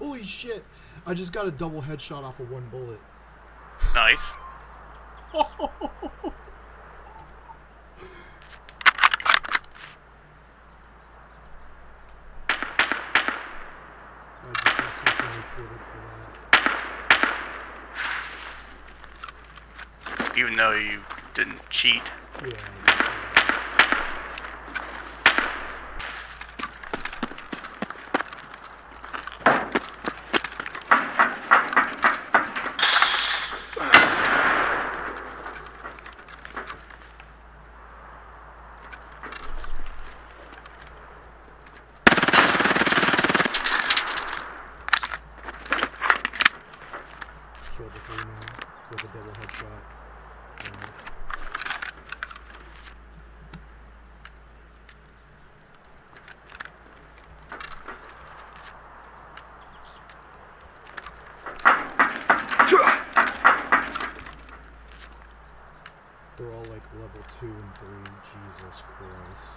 Holy shit! I just got a double headshot off of one bullet. Nice. I just got fucking reported for that. Even though you didn't cheat. Yeah. Killed the 3 man with a double headshot. They're all like level 2 and 3. Jesus Christ.